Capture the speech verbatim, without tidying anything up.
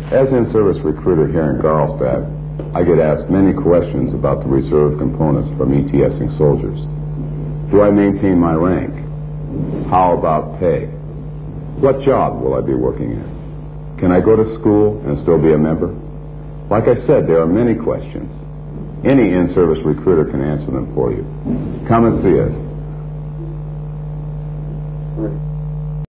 As in-service recruiter here in Garlstadt, I get asked many questions about the reserve components from ETSing soldiers. Do I maintain my rank? How about pay? What job will I be working in? Can I go to school and still be a member? Like I said, there are many questions. Any in-service recruiter can answer them for you. Come and see us.